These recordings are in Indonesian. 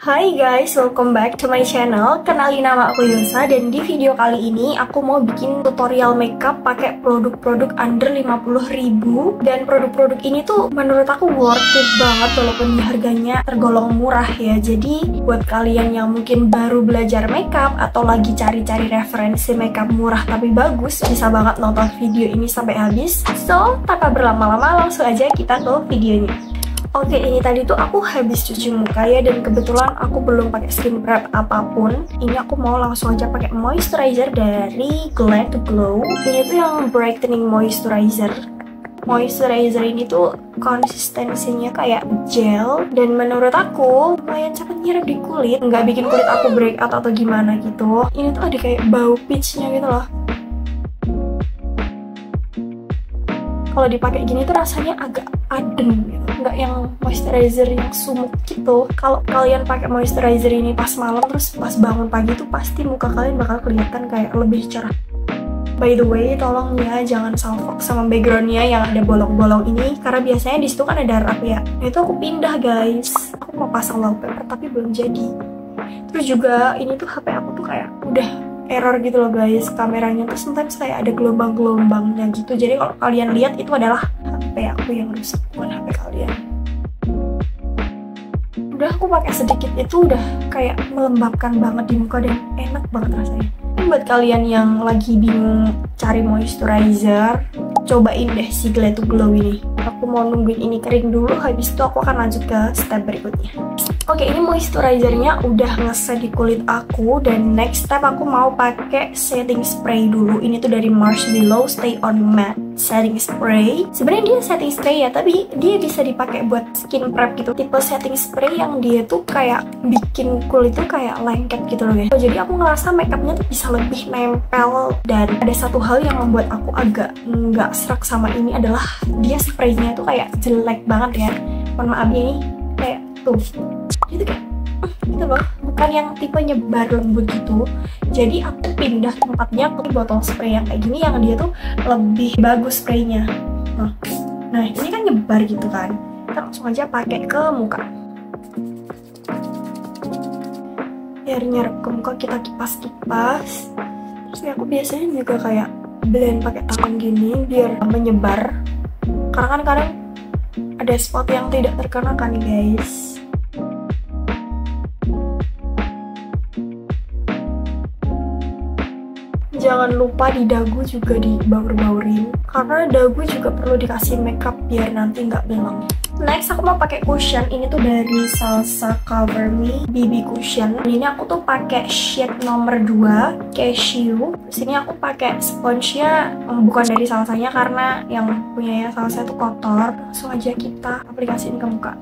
Hai guys, welcome back to my channel. Kenalin, nama aku Yosa, dan di video kali ini aku mau bikin tutorial makeup pakai produk-produk under 50.000. Dan produk-produk ini tuh menurut aku worth it banget walaupun harganya tergolong murah ya. Jadi buat kalian yang mungkin baru belajar makeup atau lagi cari-cari referensi makeup murah tapi bagus, bisa banget nonton video ini sampai habis. So, tanpa berlama-lama langsung aja kita ke videonya. Oke, ini tadi tuh aku habis cuci muka ya, dan kebetulan aku belum pakai skin prep apapun. Ini aku mau langsung aja pakai moisturizer dari Glad to Glow. Ini tuh yang brightening moisturizer. Moisturizer ini tuh konsistensinya kayak gel, dan menurut aku lumayan cepet nyerap di kulit, nggak bikin kulit aku breakout atau gimana gitu. Ini tuh ada kayak bau peachnya gitu loh. Kalau dipakai gini tuh rasanya agak adem gitu, nggak yang moisturizer yang sumuk gitu. Kalau kalian pakai moisturizer ini pas malam terus pas bangun pagi tuh pasti muka kalian bakal kelihatan kayak lebih cerah. By the way, tolong ya jangan salfok sama backgroundnya yang ada bolong-bolong ini, karena biasanya di situ kan ada darah ya. Nah, itu aku pindah guys. Aku mau pasang wallpaper tapi belum jadi. Terus juga ini tuh HP aku tuh kayak udah error gitu loh guys, kameranya tuh sometimes kayak ada gelombang-gelombangnya gitu. Jadi kalau kalian lihat itu adalah HP aku yang rusak, bukan HP kalian. Udah aku pakai sedikit itu udah kayak melembabkan banget di muka dan enak banget rasanya. Ini buat kalian yang lagi bingung cari moisturizer, cobain deh si Glad to Glow ini. Aku mau nungguin ini kering dulu, habis itu aku akan lanjut ke step berikutnya. Oke, ini moisturizernya udah ngeset di kulit aku, dan next step aku mau pakai setting spray dulu. Ini tuh dari Marshmallow Stay On Matte setting spray. Sebenarnya dia setting spray ya, tapi dia bisa dipakai buat skin prep gitu. Tipe setting spray yang dia tuh kayak bikin kulit tuh kayak lengket gitu loh guys. Jadi aku ngerasa makeupnya tuh bisa lebih nempel. Dan ada satu hal yang membuat aku agak nggak serak sama ini adalah dia spraynya tuh kayak jelek banget ya. Mohon maaf ya, ini kayak tuh itu kayak gitu loh, bukan yang tipe nyebar lembut gitu. Jadi aku pindah tempatnya ke botol spray yang kayak gini, yang dia tuh lebih bagus spraynya. Nah ini kan nyebar gitu kan, kita langsung aja pakai ke muka. Biar nyerap ke muka kita kipas-kipas. Terus aku biasanya juga kayak blend pakai tangan gini biar menyebar, karena kan kadang ada spot yang tidak terkenakan guys. Jangan lupa di dagu juga dibaur-baurin, karena dagu juga perlu dikasih makeup biar nanti nggak belang. Next aku mau pakai cushion. Ini tuh dari Salsa Cover Me BB Cushion. Ini aku tuh pakai shade nomor 2 Cashew. Sini aku pakai sponge-nya bukan dari Salsanya, karena yang punyanya Salsa itu kotor. Langsung aja kita aplikasiin ke muka.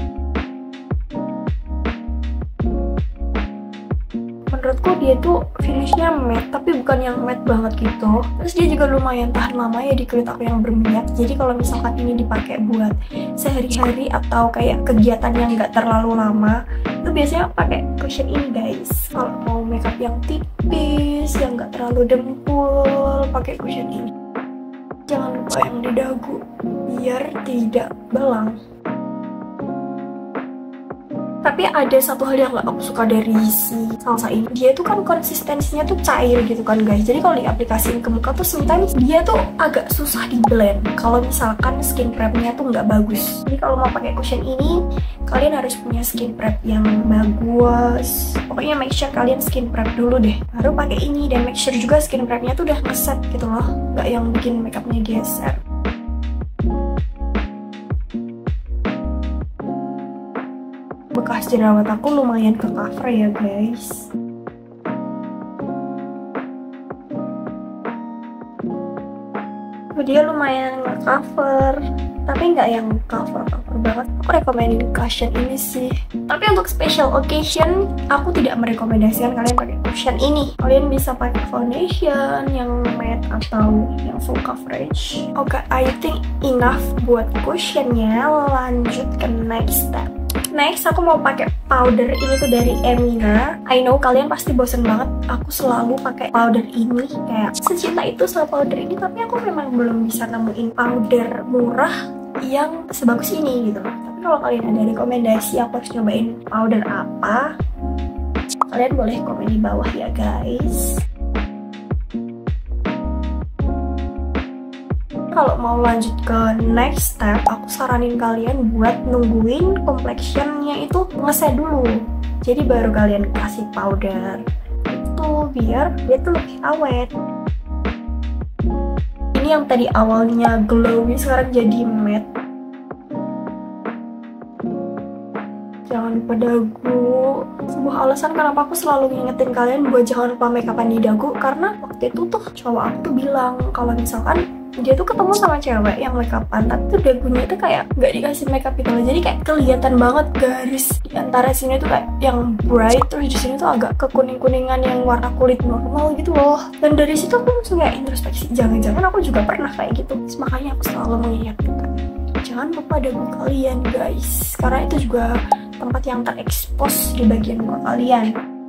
Menurutku dia tuh finishnya matte, tapi bukan yang matte banget gitu. Terus dia juga lumayan tahan lama ya di kulit aku yang berminyak. Jadi kalau misalkan ini dipakai buat sehari-hari atau kayak kegiatan yang nggak terlalu lama, itu biasanya pakai cushion ini guys. Kalau mau makeup yang tipis, yang nggak terlalu dempul, pakai cushion ini. Jangan lupa yang di dagu biar tidak belang. Tapi ada satu hal yang gak aku suka dari si Salsa ini. Dia tuh kan konsistensinya tuh cair gitu kan guys. Jadi kalau diaplikasiin ke muka tuh sometimes dia tuh agak susah di blend kalau misalkan skin prepnya tuh nggak bagus. Jadi kalau mau pakai cushion ini, kalian harus punya skin prep yang bagus. Pokoknya make sure kalian skin prep dulu deh, baru pakai ini. Dan make sure juga skin prepnya tuh udah ngeset gitu loh, nggak yang bikin makeupnya geser. Bekas jerawat aku lumayan ke cover ya guys. Dia lumayan nge-cover, tapi nggak yang cover banget. Aku rekomenin cushion ini sih. Tapi untuk special occasion, aku tidak merekomendasikan kalian pakai cushion ini. Kalian bisa pakai foundation yang matte atau yang full coverage. Oke, I think enough buat cushionnya. Lanjut ke next step. Next aku mau pakai powder. Ini tuh dari Emina. I know kalian pasti bosen banget aku selalu pakai powder ini, kayak secinta itu sama powder ini, tapi aku memang belum bisa nemuin powder murah yang sebagus ini gitu loh. Kalau kalian ada rekomendasi aku harus nyobain powder apa, kalian boleh komen di bawah ya guys. Kalau mau lanjut ke next step, aku saranin kalian buat nungguin complexionnya itu ngeset dulu. Jadi baru kalian kasih powder. Itu biar dia tuh lebih awet. Ini yang tadi awalnya glowy sekarang jadi matte. Jangan lupa dagu. Sebuah alasan kenapa aku selalu ngingetin kalian buat jangan lupa makeupan di dagu, karena waktu itu tuh cowok aku tuh bilang kalau misalkan dia tuh ketemu sama cewek yang makeupan tapi tuh dagunya tuh kayak nggak dikasih makeup gitu loh, jadi kayak kelihatan banget garis di antara sini tuh kayak yang bright, terus di sini tuh agak kekuning-kuningan yang warna kulit normal gitu loh. Dan dari situ aku langsung kayak introspeksi, jangan-jangan aku juga pernah kayak gitu. Terus makanya aku selalu mengingatkan, jangan lupa dagu kalian guys, karena itu juga tempat yang terekspos di bagian muka kalian.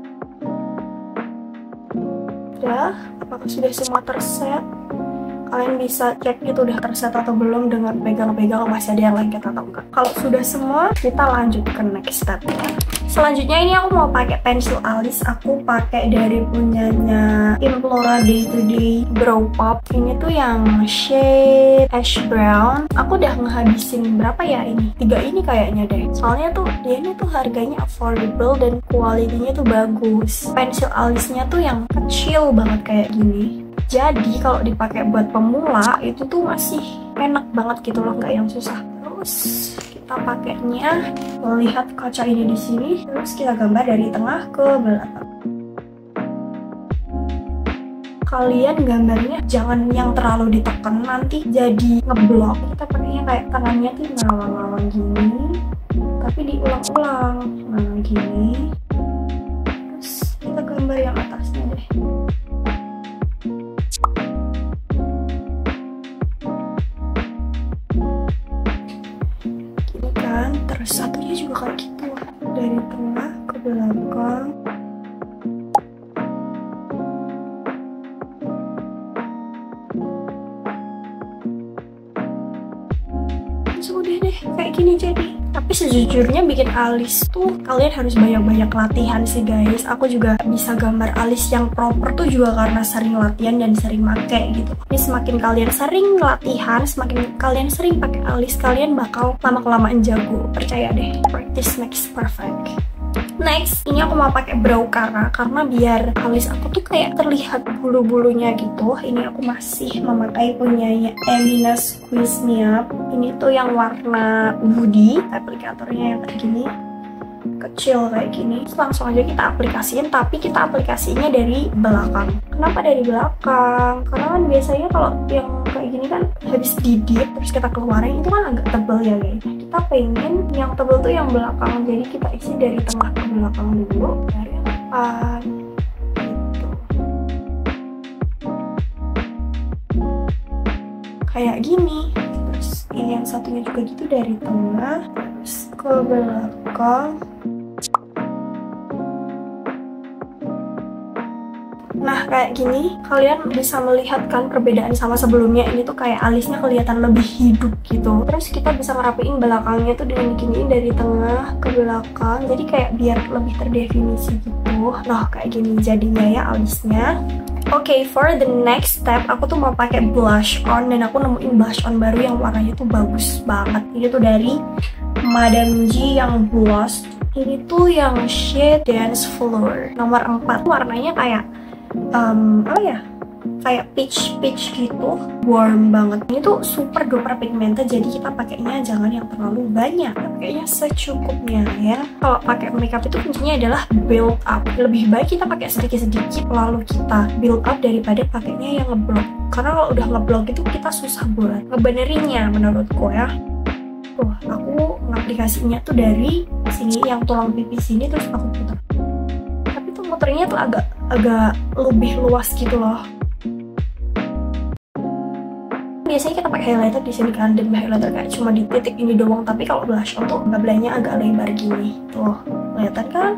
Udah, apakah sudah semua terset? Kalian bisa cek itu udah terset atau belum dengan pegang-pegang masih ada yang lengket atau enggak. Kalau sudah semua, kita lanjut ke next step. Selanjutnya ini aku mau pakai pensil alis. Aku pakai dari punyanya Implora Day to Day Brow Pop. Ini tuh yang shade ash brown. Aku udah ngehabisin berapa ya ini? 3 ini kayaknya deh. Soalnya tuh dia ini tuh harganya affordable dan kualitinya tuh bagus. Pensil alisnya tuh yang kecil banget kayak gini. Jadi kalau dipakai buat pemula itu tuh masih enak banget gitu loh, nggak yang susah. Terus kita pakainya melihat kaca ini di sini, terus kita gambar dari tengah ke belakang. Kalian gambarnya jangan yang terlalu ditekan, nanti jadi ngeblok. Kita pakainya kayak tangannya tuh ngawang-ngawang gini, tapi diulang-ulang. Nah gini. Terus kita gambar yang atasnya deh. Terus satunya juga kayak gitu, dari tengah ke belakang. Terus udah deh kayak gini jadi. Tapi sejujurnya bikin alis tuh kalian harus banyak-banyak latihan sih guys. Aku juga bisa gambar alis yang proper tuh juga karena sering latihan dan sering pakai gitu. Ini semakin kalian sering latihan, semakin kalian sering pakai alis, kalian bakal lama-kelamaan jago. Percaya deh, practice makes perfect. Next, ini aku mau pakai brow Cara karena biar alis aku tuh kayak terlihat bulu-bulunya gitu. Ini aku masih memakai punyanya Emina Squeeze Me Up. Ini tuh yang warna woody, aplikatornya yang kayak gini, kecil kayak gini. Terus langsung aja kita aplikasiin, tapi kita aplikasinya dari belakang. Kenapa dari belakang? Karena kan biasanya kalau yang kayak gini kan habis didip terus kita keluarin itu kan agak tebel ya guys. Kita pengen yang tebel tuh yang belakang, jadi kita isi dari tengah ke belakang dulu, dari depan gitu. Kayak gini. Terus ini yang satunya juga gitu, dari tengah terus ke belakang. Nah kayak gini kalian bisa melihat kan perbedaan sama sebelumnya. Ini tuh kayak alisnya kelihatan lebih hidup gitu. Terus kita bisa ngerapiin belakangnya tuh dengan gini, dari tengah ke belakang, jadi kayak biar lebih terdefinisi gitu. Nah kayak gini jadinya ya alisnya. Oke, for the next step aku tuh mau pakai blush on, dan aku nemuin blush on baru yang warnanya tuh bagus banget. Ini tuh dari Madame G yang blush. Ini tuh yang shade Dance Floor nomor 4. Warnanya kayak apa ya, kayak peach gitu, warm banget. Ini tuh super duper pigmented, jadi kita pakainya jangan yang terlalu banyak, pakainya secukupnya ya. Kalau pakai makeup itu kuncinya adalah build up. Lebih baik kita pakai sedikit-sedikit lalu kita build up daripada pakainya yang ngeblok, karena kalau udah ngeblok itu kita susah buat ngebenerinnya menurutku ya. Tuh aku ngaplikasinya tuh dari sini, yang tulang pipi sini, terus aku putar. Tapi tuh muternya tuh agak lebih luas gitu loh. Biasanya kita pakai highlighter di sini kan, dan highlighter kayak cuma di titik ini doang. Tapi kalau blush on tuh belahnya agak lebar gini, tuh kelihatan kan?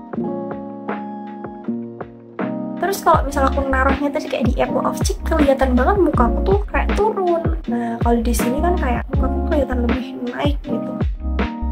Terus kalau misalnya aku naruhnya tadi kayak di apple of cheek, kelihatan banget mukaku tuh kayak turun. Nah kalau di sini kan kayak mukaku kelihatan lebih naik gitu.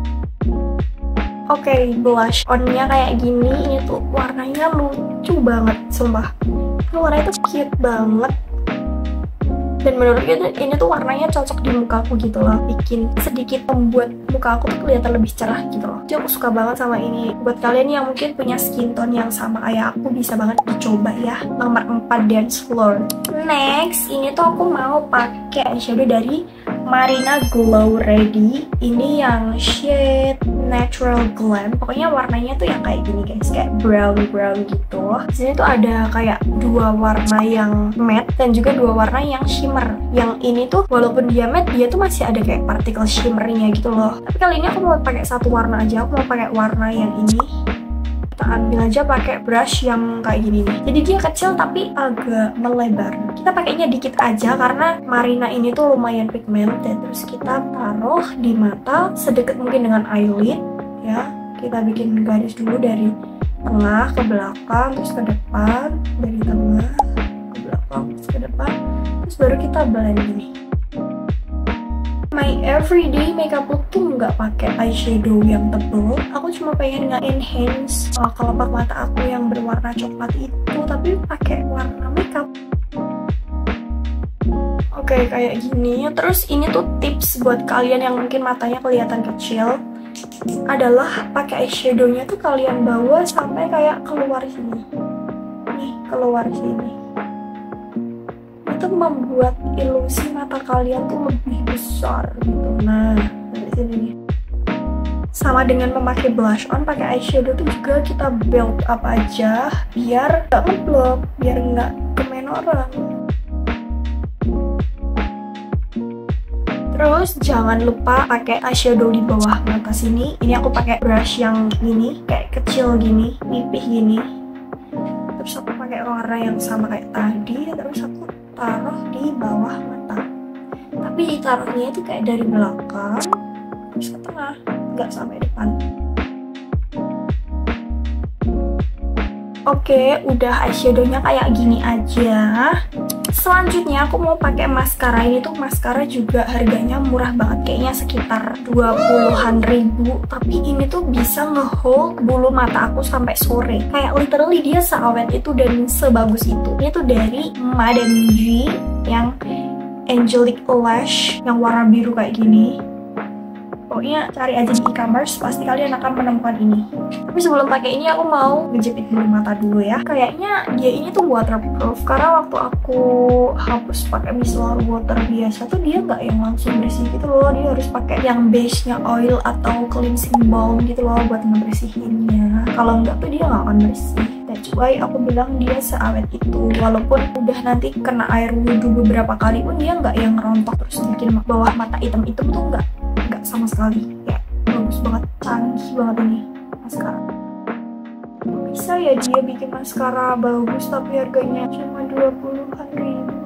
Oke, blush onnya kayak gini. Ini tuh warnanya lucu banget, sumpah. Ini warnanya tuh cute banget. Dan menurut gue ini tuh warnanya cocok di mukaku gitu loh. Bikin sedikit membuat muka aku tuh kelihatan lebih cerah gitu loh. Jadi aku suka banget sama ini. Buat kalian yang mungkin punya skin tone yang sama kayak aku, bisa banget dicoba ya. Nomor 4, Dance Floor. Next, ini tuh aku mau pakai eyeshadow dari Marina Glow Ready. Ini yang shade Natural Glam. Pokoknya warnanya tuh yang kayak gini guys, kayak brown gitu. Di sini tuh ada kayak dua warna yang matte dan juga dua warna yang shimmer. Yang ini tuh walaupun dia matte, dia tuh masih ada kayak partikel shimmernya gitu loh. Tapi kali ini aku mau pakai satu warna aja. Aku mau pakai warna yang ini. Kita ambil aja pakai brush yang kayak gini nih. Jadi dia kecil tapi agak melebar. Kita pakainya dikit aja karena Marina ini tuh lumayan pigmented. Terus kita taruh di mata sedekat mungkin dengan eyelid ya. Kita bikin garis dulu dari tengah ke belakang, terus ke depan, dari tengah ke belakang, terus ke depan, terus baru kita blend gini. My everyday makeup look tuh nggak pakai eyeshadow yang tebel. Aku cuma pengen nge-enhance kelopak mata aku yang berwarna coklat itu, tapi pakai warna makeup. Oke, kayak gini. Terus ini tuh tips buat kalian yang mungkin matanya kelihatan kecil, adalah pakai eyeshadownya tuh kalian bawa sampai kayak keluar sini. Nih, keluar sini. Itu membuat ilusi mata kalian tuh lebih besar gitu. Nah, dari sini nih. Sama dengan memakai blush on, pakai eyeshadow tuh juga kita build up aja biar nggak ngeblok, biar nggak kemen orang. Terus jangan lupa pakai eyeshadow di bawah mata sini. Ini aku pakai brush yang gini, kayak kecil gini, pipih gini. Terus aku pakai warna yang sama kayak tadi, terus aku taruh di bawah mata. Tapi ditaruhnya itu kayak dari belakang terus ke tengah, nggak sampai depan. Oke, udah eyeshadownya kayak gini aja. Selanjutnya aku mau pakai maskara. Ini tuh maskara juga harganya murah banget, kayaknya sekitar 20-an ribu. Tapi ini tuh bisa ngehold bulu mata aku sampai sore. Kayak literally dia seawet itu dan sebagus itu. Ini tuh dari Madame G yang Angelic Lash yang warna biru kayak gini. Pokoknya cari aja di e-commerce, pasti kalian akan menemukan ini. Tapi sebelum pakai ini aku mau ngejepit bulu mata dulu ya. Kayaknya dia ini tuh waterproof karena waktu aku hapus pakai micellar water biasa tuh dia nggak yang langsung bersih gitu loh. Dia harus pakai yang base-nya oil atau cleansing balm gitu loh buat ngebersihinnya. Kalau nggak tuh dia nggak akan bersih. That's why aku bilang dia seawet itu. Walaupun udah nanti kena air wudhu beberapa kali pun dia nggak yang rontok terus bikin bawah mata hitam-hitam tuh nggak sama sekali. Ya bagus banget, canggih banget ini maskara. Bisa ya dia bikin maskara bagus tapi harganya cuma 20-an ribu.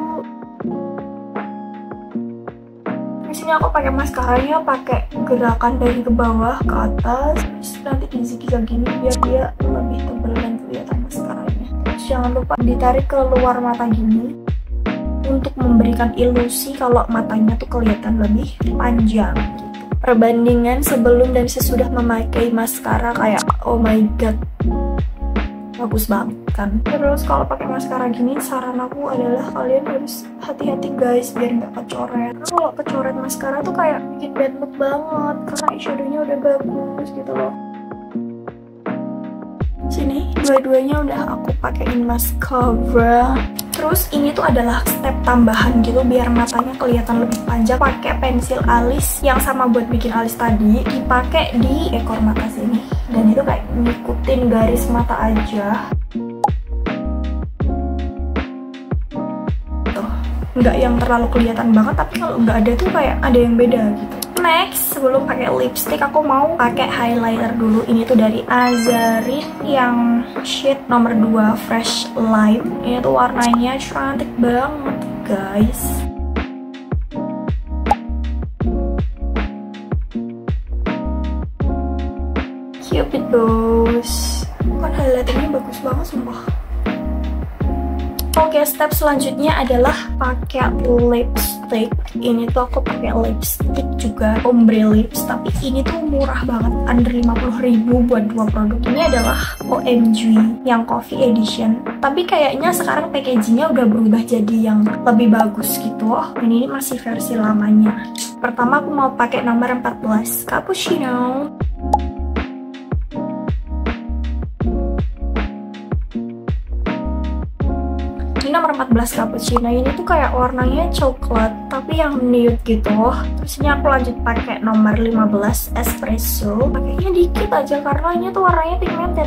Di sini aku pakai maskaranya pakai gerakan dari ke bawah ke atas, terus nanti di zigzag gini biar dia lebih tebal dan kelihatan maskaranya. Terus jangan lupa ditarik ke luar mata gini untuk memberikan ilusi kalau matanya tuh kelihatan lebih panjang gitu. Perbandingan sebelum dan sesudah memakai maskara kayak oh my god, bagus banget kan. Terus kalau pakai maskara gini saran aku adalah kalian harus hati-hati guys biar nggak kecoret. Karena kalau kecoret maskara tuh kayak bikin bad mood banget karena eyeshadownya udah bagus gitu loh. Sini dua-duanya udah aku pakein mascara. Terus ini tuh adalah step tambahan gitu biar matanya kelihatan lebih panjang. Pakai pensil alis yang sama buat bikin alis tadi, dipakai di ekor mata sini. Dan itu kayak ngikutin garis mata aja. Tuh, nggak yang terlalu kelihatan banget, tapi kalau nggak ada tuh kayak ada yang beda gitu. Next, sebelum pakai lipstick aku mau pakai highlighter dulu. Ini tuh dari Azarin yang shade nomor 2 Fresh Lime. Ini tuh warnanya cantik banget guys. Cupid Bows. Kan highlighternya bagus banget sumpah. Oke, step selanjutnya adalah pakai lipstick. Ini tuh aku pakai lipstick juga ombre lips, tapi ini tuh murah banget, under 50.000 buat 2 produk. Ini adalah OMG yang coffee edition, tapi kayaknya sekarang packagingnya udah berubah jadi yang lebih bagus gitu. Dan ini masih versi lamanya. Pertama aku mau pakai nomor 14 cappuccino. Nomor 14 cappuccino ini tuh kayak warnanya coklat tapi yang nude gitu. Terus ini aku lanjut pakai nomor 15 espresso. Pakainya dikit aja karena ini tuh warnanya pigmented.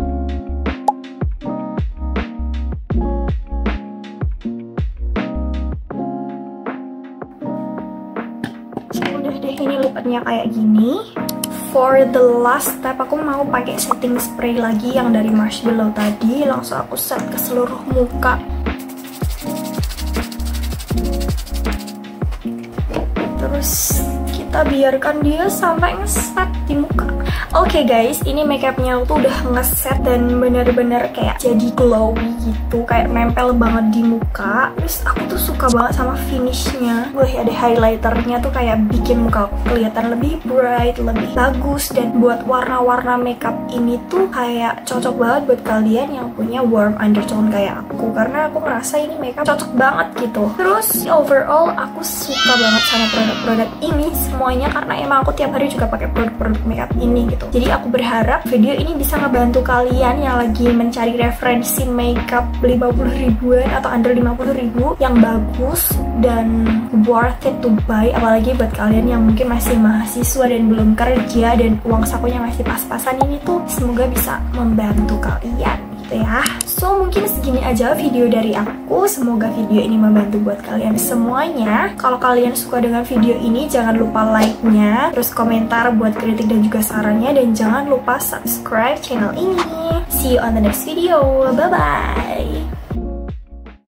Udah deh, ini lipatnya kayak gini. For the last step, aku mau pakai setting spray lagi yang dari Marshmallow tadi. Langsung aku set ke seluruh muka. Terus kita biarkan dia sampai ngeset di muka. Oke guys, ini makeupnya tuh udah ngeset dan bener-bener kayak jadi glowy gitu, kayak nempel banget di muka. Terus aku tuh suka banget sama finishnya. Wah, ada highlighternya tuh kayak bikin muka aku kelihatan lebih bright, lebih bagus. Dan buat warna-warna makeup ini tuh kayak cocok banget buat kalian yang punya warm undertone kayak aku, karena aku ngerasa ini makeup cocok banget gitu. Terus overall aku suka banget sama produk-produk ini semuanya, karena emang aku tiap hari juga pakai produk-produk makeup ini gitu. Jadi aku berharap video ini bisa ngebantu kalian yang lagi mencari referensi makeup 50 ribuan atau under 50 ribu yang bagus dan worth it to buy. Apalagi buat kalian yang mungkin masih mahasiswa dan belum kerja dan uang sakunya masih pas-pasan, ini tuh semoga bisa membantu kalian gitu ya. So mungkin segini aja video dari aku. Semoga video ini membantu buat kalian semuanya. Kalau kalian suka dengan video ini, jangan lupa like-nya, terus komentar buat kritik dan juga sarannya, dan jangan lupa subscribe channel ini. See you on the next video. Bye bye.